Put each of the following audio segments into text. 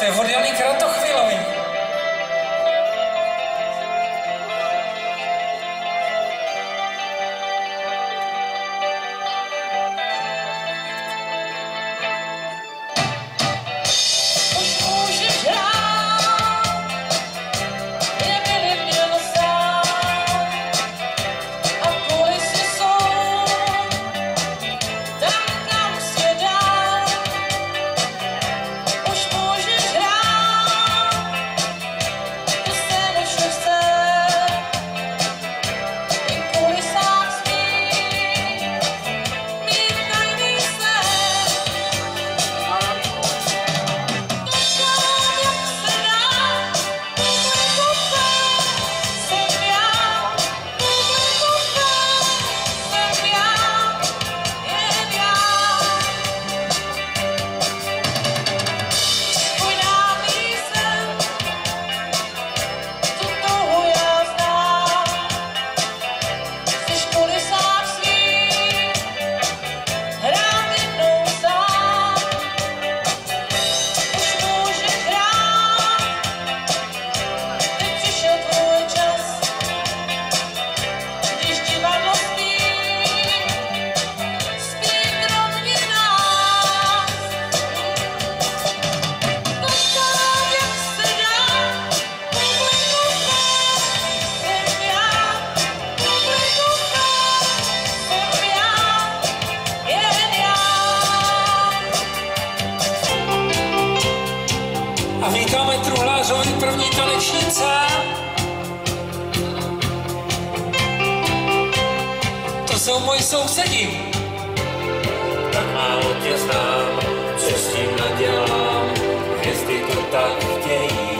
To je od Jany Kratochvílový. A vítáme Truhlářovi první tanečnice. To jsou moji sousedi. Tak málo tě znám, co s tím nadělám, hvězdy to tak chtějí.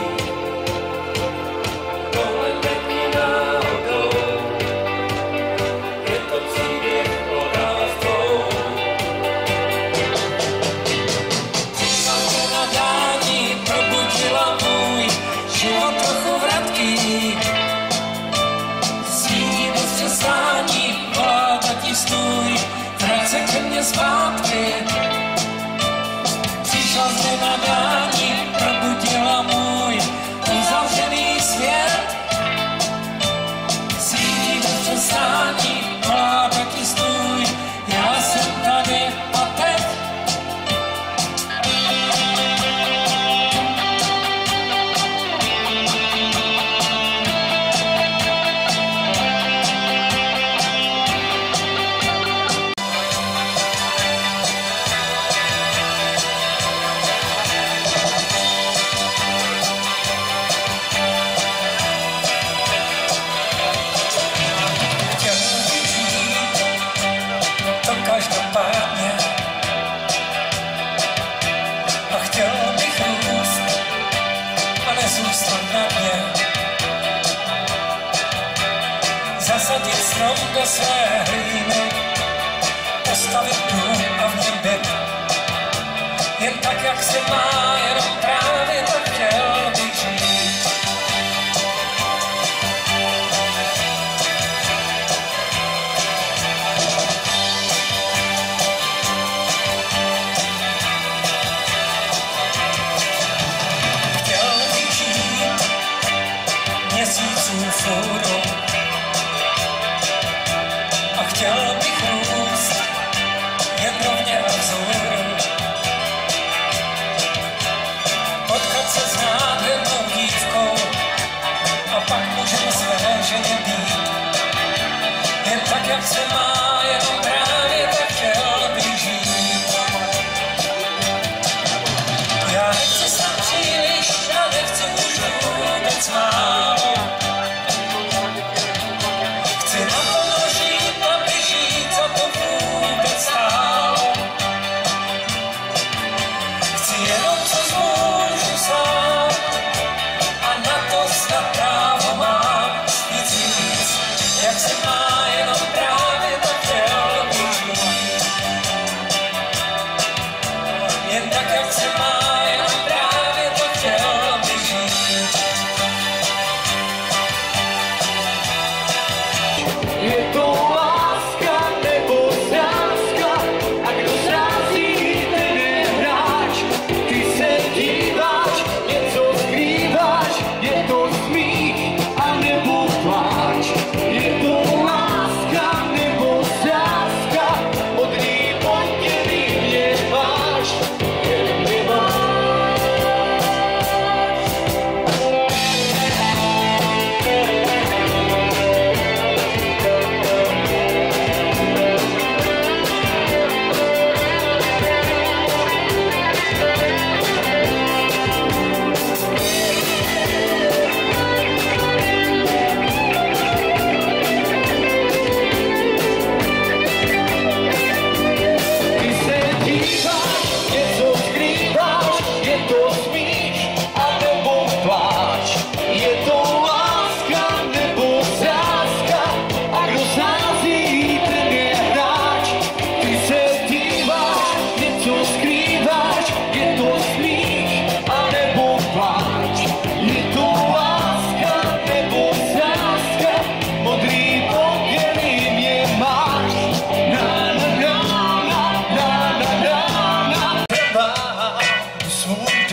Tohle není náhodou, je to příběh o nás dvou. Přišla mě na dání, probudila můj život trochu vratký. Svítí bez přestání, volá tati stůj, vrať se ke mně zpátky. Přišla mě na dání, probudila můj uzavřený svět. Svítí bez přestání, volá tati stůj, já jsem tady a teď. Každopádně a chtěl bych růst a nezůstat na dně, zasadit strom do své hlíny, postavit dům a v něm byt, jen tak, jak se má, jenom právě tak chtěl bych žít. Měsíců fůru a chtěl bych růst jen rovně a vzhůru, potkat se s nádhernou dívkou a pak můžeme své ženě být, jen tak, jak se má, jenom právě tak chtěl bych žít. Já nechci snad příliš a nechci už vůbec málo. Chci naplno žít a vyžít, co to vůbec stálo. Chci jenom, co zmůžu sám a na to snad právo mám. Nic víc, jak se má, jenom právě tak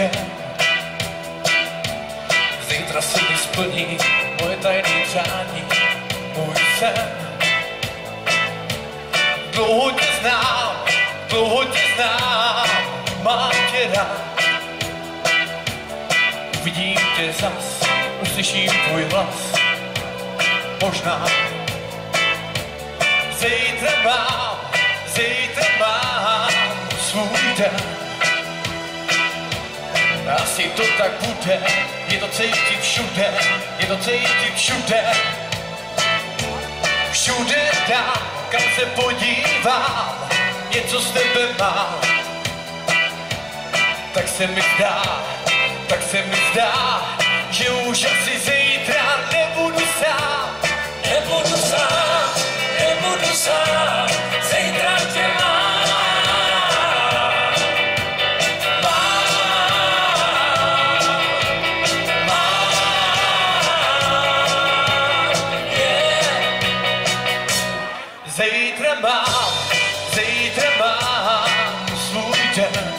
den. Zítra se mi splní moje tajné přání, můj sen. Dlouho tě znám, mám tě rád. Uvidím tě zas, uslyším tvůj hlas, možná. Zítra mám svůj den. Asi to tak bude, je to cítit všude, všude tam, kam se podívám, něco z tebe mám. Tak se mi zdá, že už asi zítra nebudu sám, zítra tě mám. Zítra mám svůj den.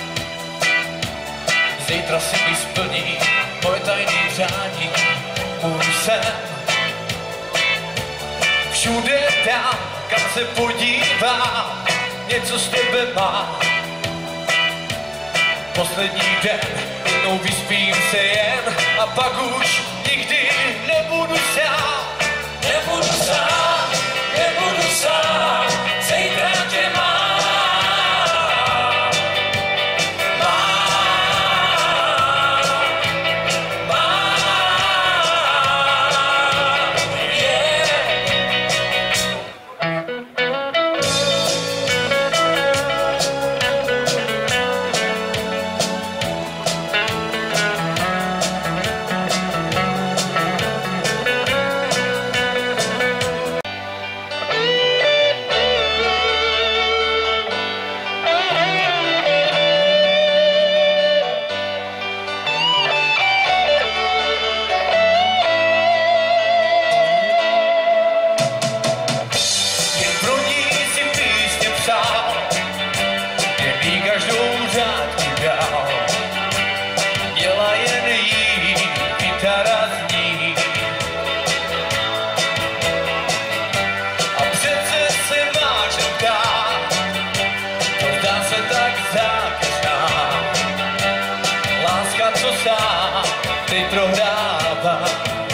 Zítra si mi splní moje tajný přání, můj sen. Všude tam, kam se podívám, něco z tebe mám. Poslední den, jednou vyspím se jen a pak už nikdy nebudu sám. Zítra tě mám. Ty prohráváš.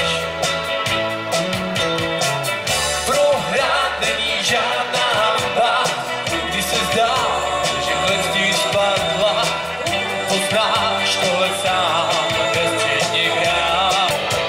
Prohrát není žádná hamba, když se zdá, že klestí spadla. Poznáš tohle sám, bezstředně hrát.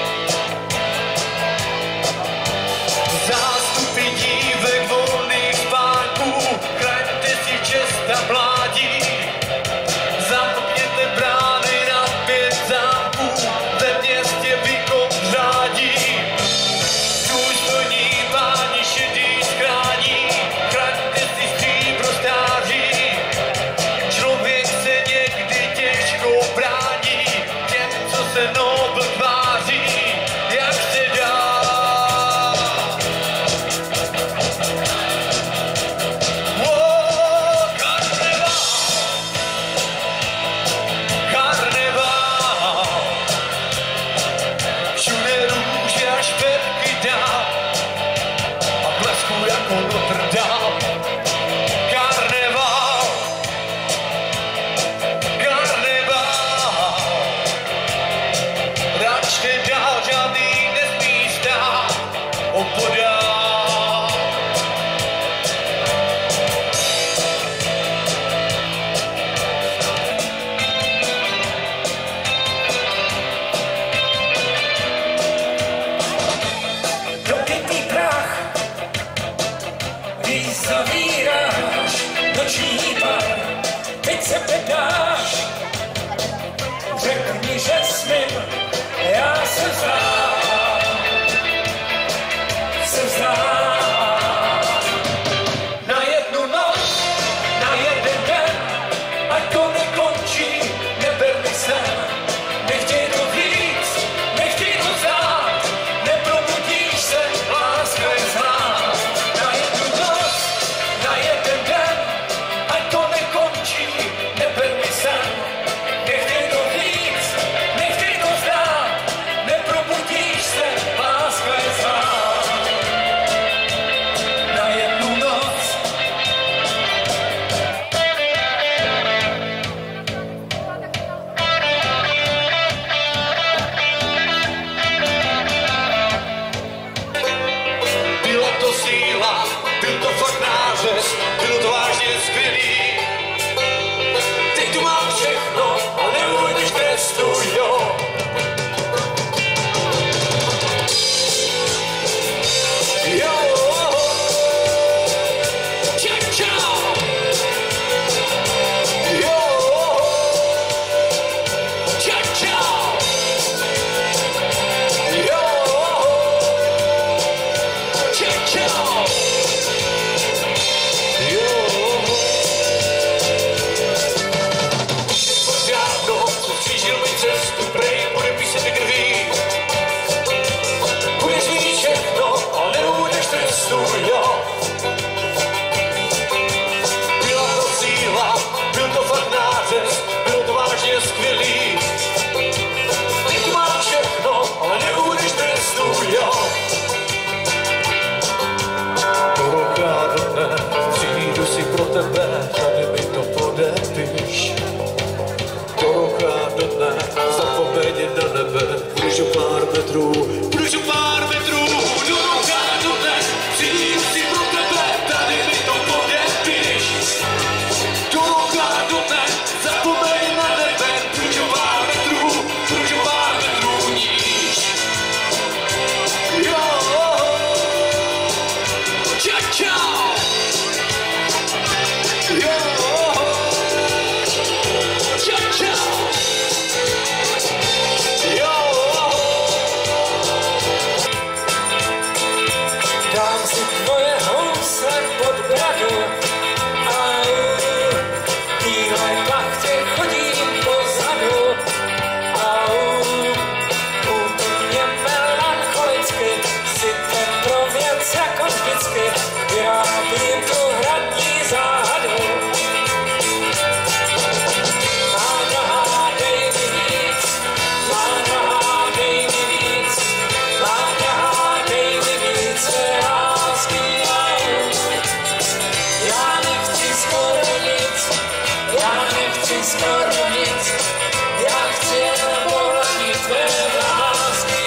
Zástupy dívek volných spánků, chraňte si čest a mládí. Zamkněte brány na 5 zámků, ve městě bychom řádí. Důstojní páni šedý skrání, chraňte si stříbro stáří. Člověk se někdy těžko brání těm, co se nobl tváří, jak se dá. Zavíráš noční bar, teď se pedáš. Řekni, že smím, já se vzdám. Na jednu noc, na jeden den, ať to nekončí, neber mi sen. Nechtěj to víc, nechtěj to vzdát, neprobudíš se, láska je znát. Na jednu noc, na jeden den, ať to nekončí, neber mi sen. Nechtěj to Můžu pár metrů do roka dne, přijím si pro tebe, tady mi to podepíš. Do roka dne, zapomeň na nebe, můžu pár metrů níž. Jo, čau. Jo, čau. Dám si tvoje housle pod bradu a bílé plachtě chodím pozadu a úplně melancholicky si ten pro věc jako vždycky vyrábím tu hradní záhadu. Má drahá, dej mi víc, má drahá, dej mi víc, má drahá, dej mi víc lásky já nechci skoro nic, já chci jen pohlení tvé lásky.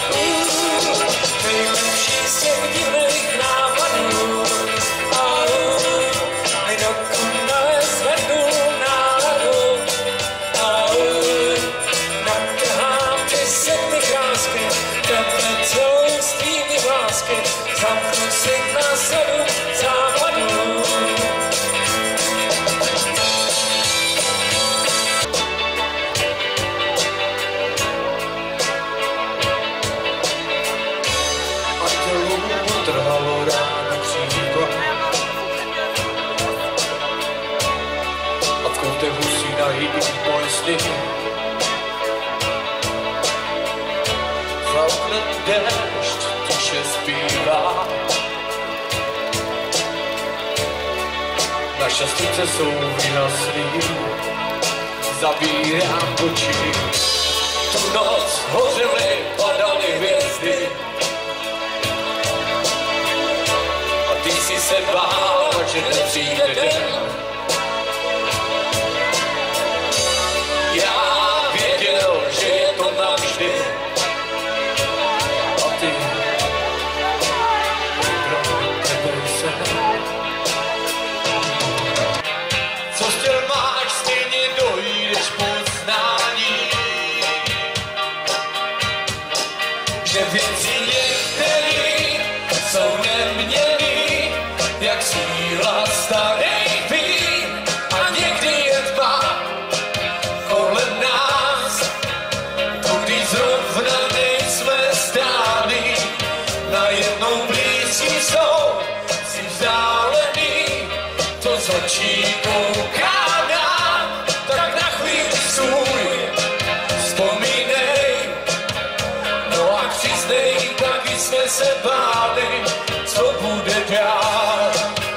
Nejlepší z těch divných nápadů a mi dokonale zvednu náladu a natrhám ty setny krásky, tebe celou s tvými vlásky, zamknu si na 7 západů. Andělům trhalo ráno křídla a v koutech musí najít moje sny. Za oknem déšť tiše zpívá, naše srdce jsou vyhaslý, zavírám oči. Tu noc hořely, padaly hvězdy a ty si se bál, že nepřijde den. Já věděl, že je to navždy a ty pro tebe jsem. Co chtěl máš, stejně dojdeš poznání, že věci některý jsou neměnný, jak síla starých vín a někdy je tma kolem nás, tudy zrovna nejsme stáli, najednou blízký jsou si vzdálený, to z očí kouká nám, tak na chvíli stůj, vzpomínej, no a přiznej, taky jsme se báli, co bude dál.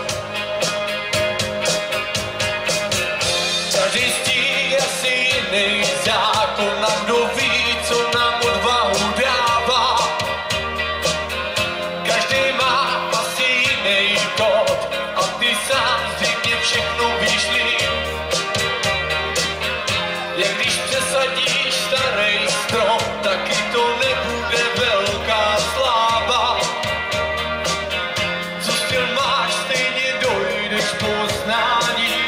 Každý stí asi jiný zákon a kdo ví, co nám odvahu dává. Každý má asi jiný kód a ty sám zřejmě všechno víš líp. Jak když přesadíš starý strom, taky to nebude velká sláva. Co styl máš, stejně dojdeš poznání,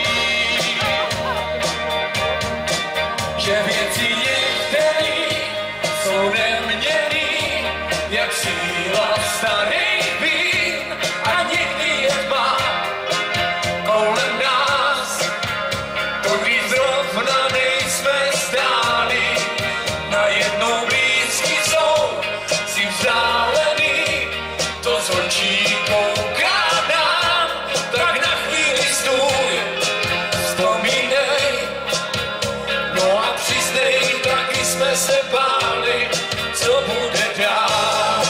že věci některý jsou neměnný, jak síla starých vín a někdy je tma kolem nás, tudy zrovna nejsme stáli, najednou blízký jsou si vzdálený, to z očí kouká nám, tak na chvíli stůj, vzpomínej, no a přiznej, taky jsme se báli, co bude dál.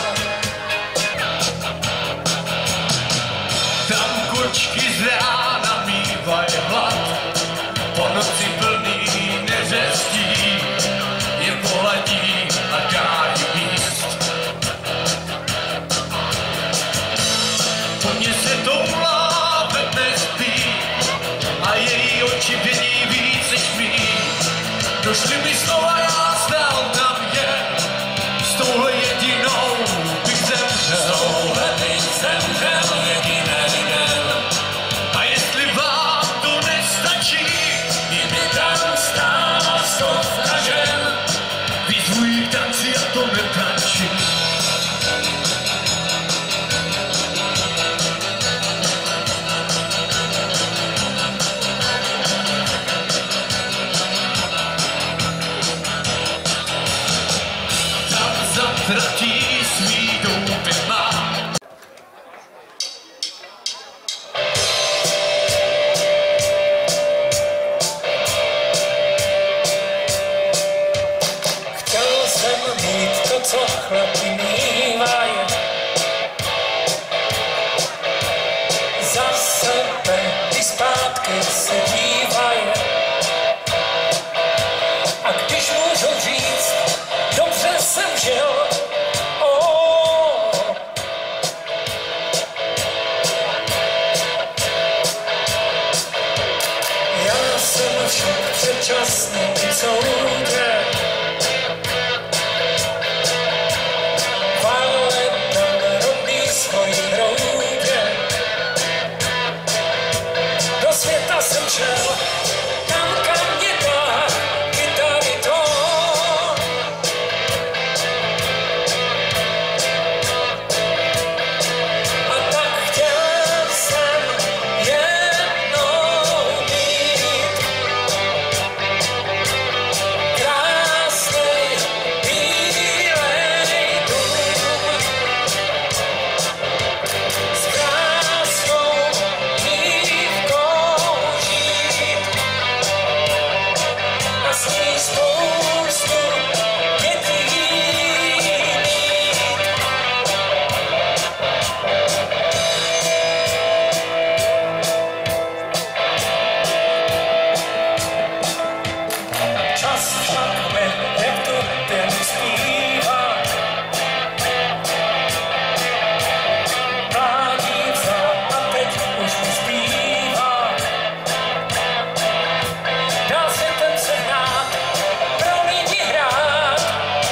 Tam kočky z rána mývaj hlad, po noci plný neřestí, je poladí a kájí míst. Po mně se toulá, ve dne spí a její oči vědí víc než mý. Došly mi slova, já znal na tvůj tanci a to netančí. Tam zatratí svý douby má. Mít to, co chlapi mývaj, za sebe i zpátky se dívaj. A když můžu říct, dobře jsem žil, já jsem však předčasný soudě. Do světa jsem šel, tam kam mě dá kytary tón. A tak chtěl jsem jednou mít krásnej bílej dům s krásnou dívkou žít a s ní spoustu dětí mít. Čas však mi, jak tu ten zpívá, mládí vzal a teď už mi zbývá. Dál světem se hnát, pro lidi hrát,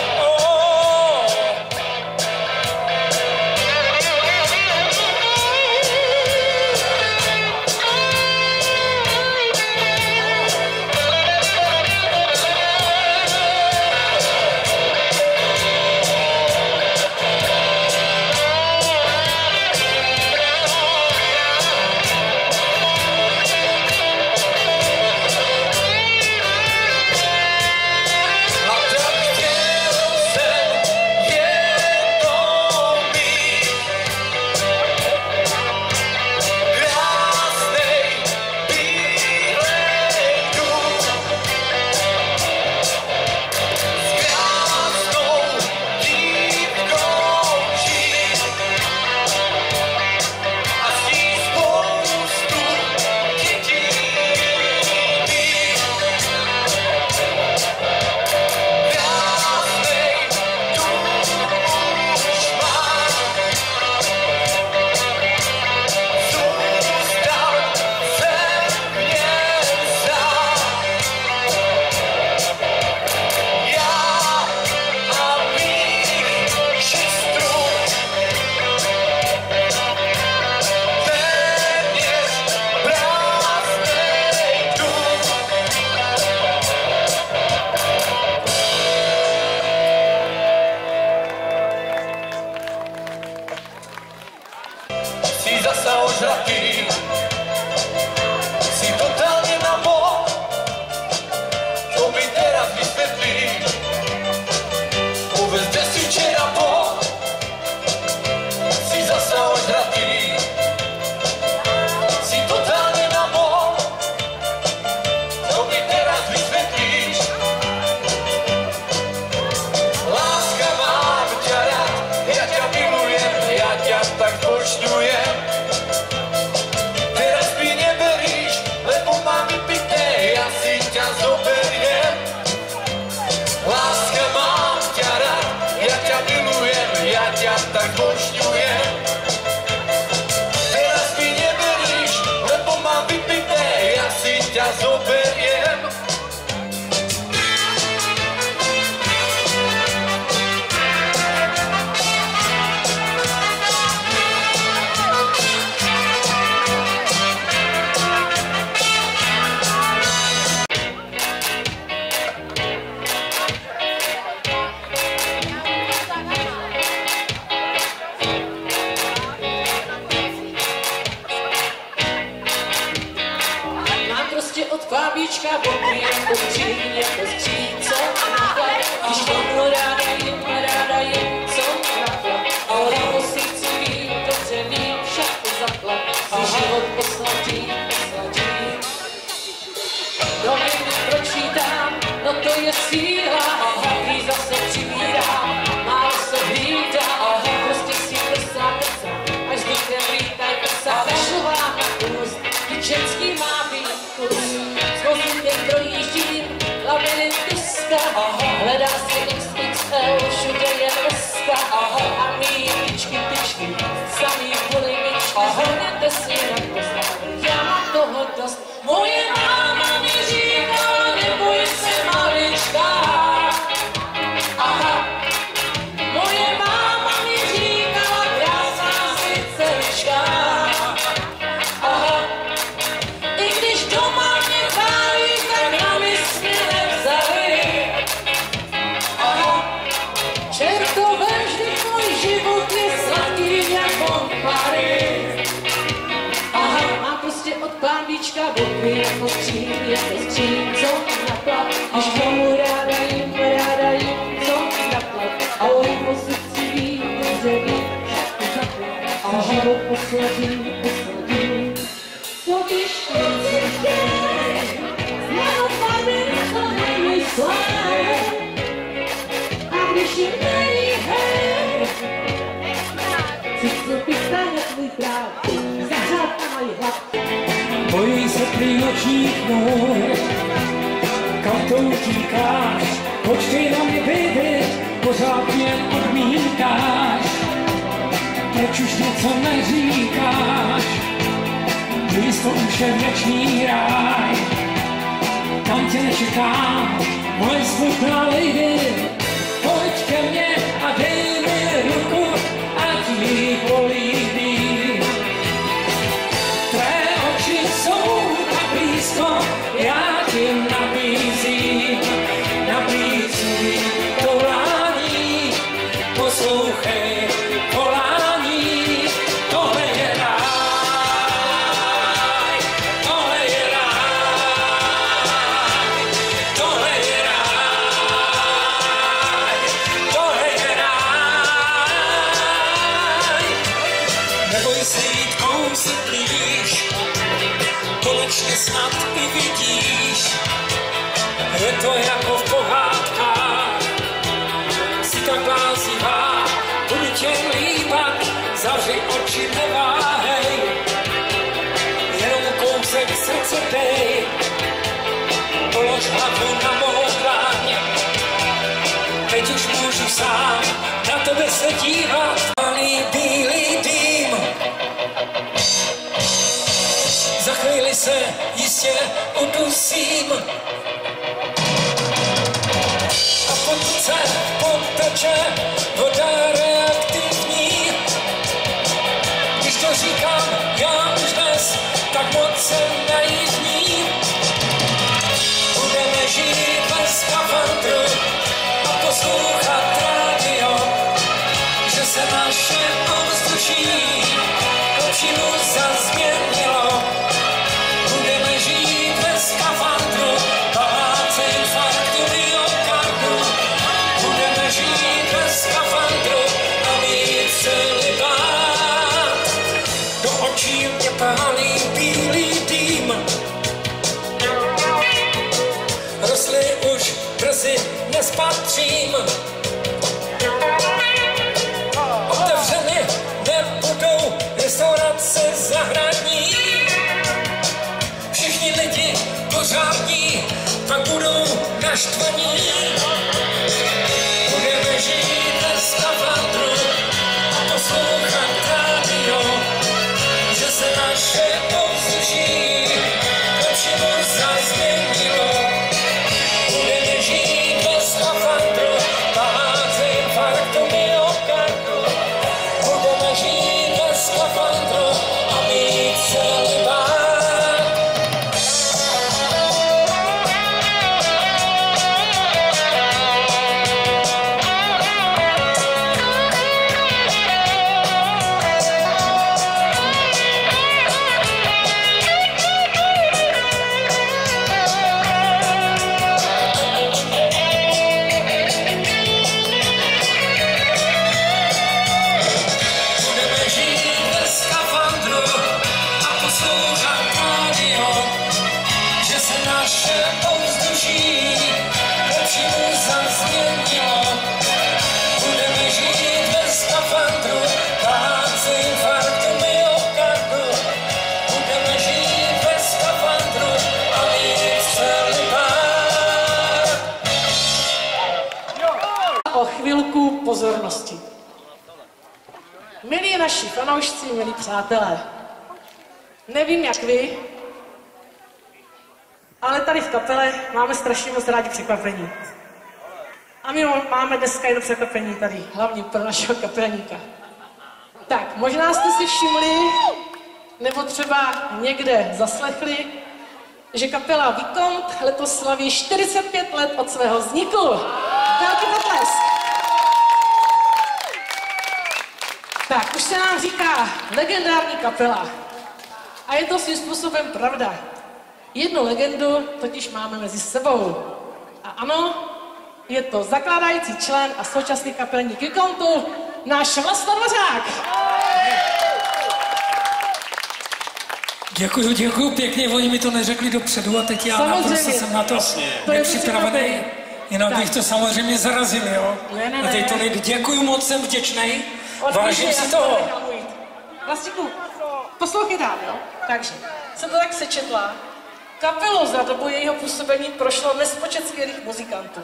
Jsi zase ožratý, jsi totálně na bok, to mi teraz vysvětlí. Vůbec kde jsi včera bok, jsi zase ožratý, jsi totálně na bok, to mi teraz vysvětlíš. Láska mám tě rád, já tě milujem, já tě tak počňujem. když tomu ráda jim, co naklad. Ale musíci ví, dobře ví, však zaklad. Si život posladí. Do mě pročítám, no to je síla, když zase přibírám, málo se hlídá, prostě si prsa, až vzduchem lítaj prsa, vešová na úst, tyčenský má být kus, s vozíkem projíždím, labirintiska, hledá si XXL, všude je dneska, a mý tyčky, samý polimičky, zhrněte si na kost, já mám toho dost, moje máma mi říkala, neboj se malička. Aha, moje máma mi říkala, krásná si celička. Aha, i když doma mě chválí, tak na mysl mě nevzali. Aha, čertové, vždyť můj život je sladký jako pary. Prostě od pánvíčka boky jako skřín, co naklad. Když tomu ráda jim, co naklad. A o pozici ví, dobře ví, zaklad. A život poslední. Co když ty změnu farby, co nemyslej. A když jim nejí hej, si co pistane tvůj práv, zahřát na mají hlav. Bojí se prý nočních nůh, kam to utíkáš, počkej na mě, baby, pořád mě odmítáš. Proč už něco neříkáš, blízko už je věčný ráj. Tam tě nečekám, moje smutná lady, pojď ke mně a dej mi ruku, ať mi políbí. Jsou tak blízko, já ti nabízím to volání, poslouchej volání, tohle je ráj, tohle je ráj, tohle je ráj, tohle je ráj. Neboj se jít kousek blíž, konečně snad i vidíš, je to jako v pohádkách, si tak blázivá, budu tě líbat, zavři oči, neváhej, jenom kousek srdce dej, polož hlavu na mou dlaň, teď už můžu sám na tebe se dívat, malý bílý dým. Za chvíli se jistě udusím a pokud se poteče voda reaktivní, když to říkám já už dnes, tak moc se najízdní. Budeme žít bez skafandru a poslouchat rádio, že se naše ovzduší k lepšímu zazměnilo. Budeme žít bez skafandru, paláce infarktu myokardu. Budeme žít bez skafandru a mít celibát. Do očí mě pálí bílý dým. Rosly už brzy nespatřím. Otevřeny nebudou restaurace zahradní. Všichni lidi pořádní pak budou naštvaní. Budeme žít bez skafandru a poslouchat rádio, že se naše ovzduší lepšímu zazměnilo. Budeme žít bez skafandru, paláce infarktu myokardu. Budeme žít bez skafandru a mít celibát. chvilku pozornosti. Milí naši fanoušci, milí přátelé, nevím jak vy, ale tady v kapele máme strašně moc rádi překvapení. A my máme dneska jedno překvapení tady, hlavně pro našeho kapelníka. Tak, možná jste si všimli, nebo třeba někde zaslechli, že kapela Vicomte letos slaví 45 let od svého vzniku. Velký potlesk. Tak, už se nám říká legendární kapela. A je to svým způsobem pravda. Jednu legendu totiž máme mezi sebou. A ano, je to zakládající člen a současný kapelník Vicomtu, náš Vlasta Dvořák. Děkuju pěkně, oni mi to neřekli dopředu a teď já naprosto jsem na to nepřipravený. Jinak bych to samozřejmě zarazil, jo? Ne. A teď to nejde. Děkuju moc, jsem vděčnej. Vážím si toho. Vlastíku, poslouchej dál, jo? Takže, jsem to tak sečetla. Kapelou za dobu jejího působení prošlo nespočet skvělých muzikantů.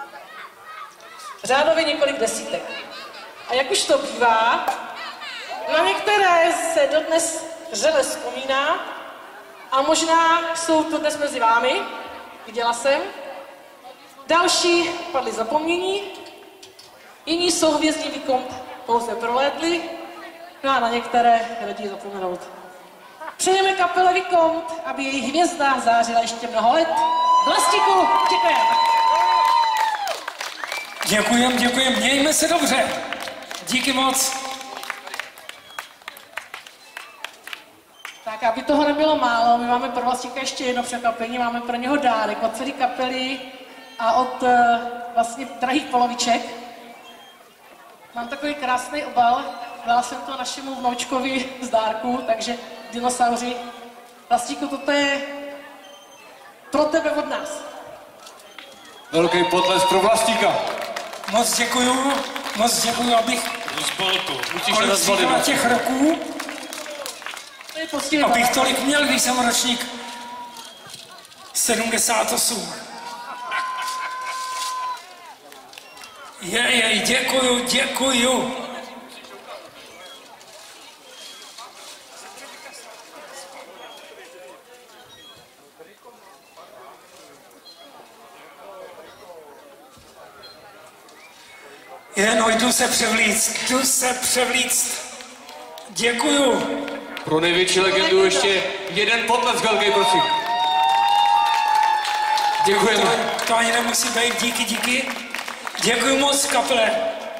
Řádově několik desítek. A jak už to bývá, na některé se dodnes vřele vzpomíná a možná jsou to dnes mezi vámi, viděla jsem. Další padli zapomnění, jiní jsou hvězdní Vicomte pouze prolétli, no a na některé raději zapomenout. Přejeme kapele Vicomte, aby její hvězda zářila ještě mnoho let. Vlastíku, děkujeme. Děkujem, mějme se dobře. Díky moc. Tak, aby toho nebylo málo, my máme pro Vlastíka ještě jedno překvapení, máme pro něho dárek od celé kapely a od vlastně drahých poloviček. Mám takový krásný obal, dala jsem to našemu vnoučkovi z dárku, takže dinosauři. Vlastíku, toto je pro tebe od nás. Velký potlesk pro Vlastíka. Moc děkuju, abych kolik těch roků, abych tolik měl, když jsem ročník 78. Děkuju. Jdu se převlíct. Děkuju. Pro největší legendu ještě jeden potlesk velký, prosím. Děkujeme. To ani nemusí být, díky. Děkuju moc, kapele.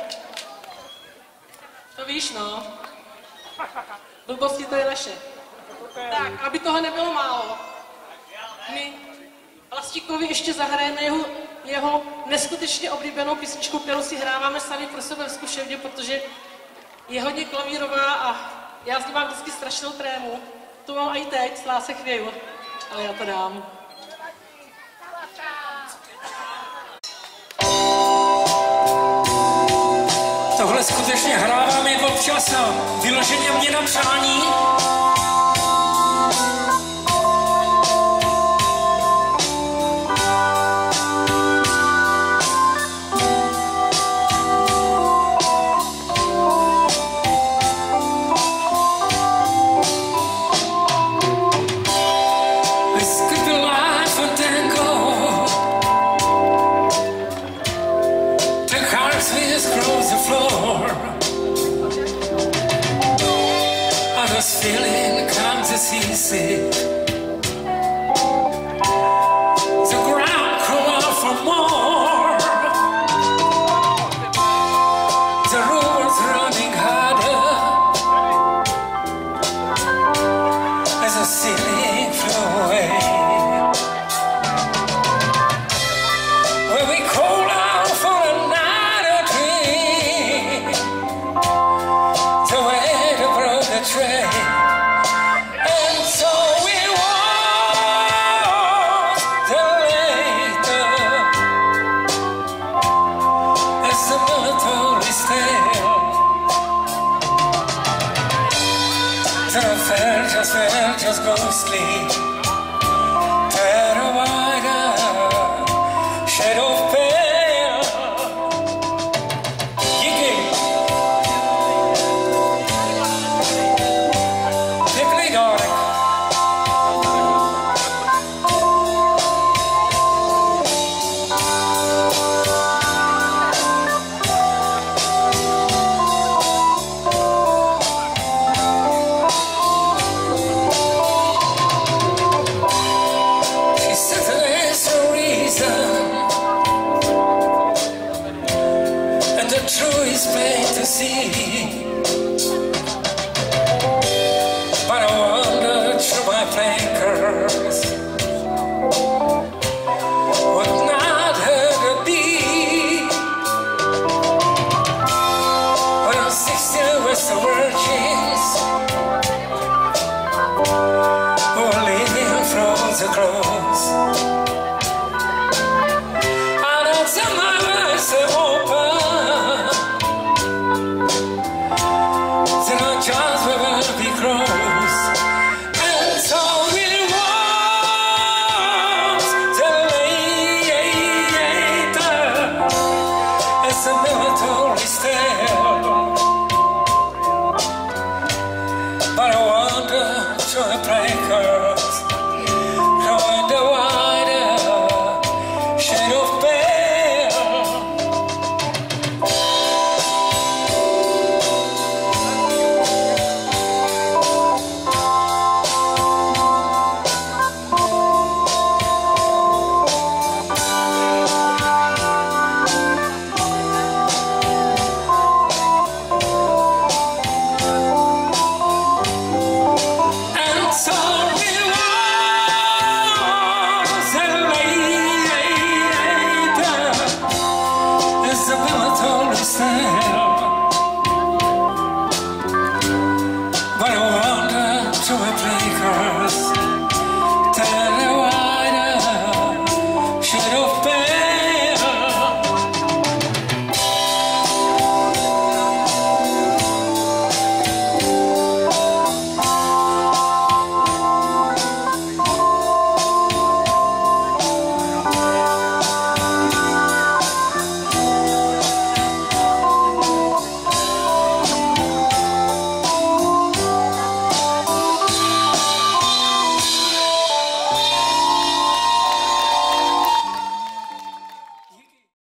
To víš, no. Blbosti to je naše. Tak, aby toho nebylo málo, my Vlastíkovi ještě zahrajeme jeho neskutečně oblíbenou písničku, kterou si hráváme sami pro sebe v zkušebně, protože je hodně klavírová a já s ní mám vždycky strašnou trému. To mám i teď, slá se chvěju, ale já to dám. Tohle skutečně hrávám jen občas a vyloženě mě na přání. Feeling comes as easy. The ground cry out for more. The road's running harder as the ceiling flew away. When we call out for another dream, the way to broke the train. Just go sleep. Turn a wider shade of pale. is plain to see, but I wander through my flankers. What not heard of thee? When I'm 16 with the virgins who are living frozen clothes. And I'll tell my eyes to open, then our jaws will be closed. And so it was till later as the military stairs.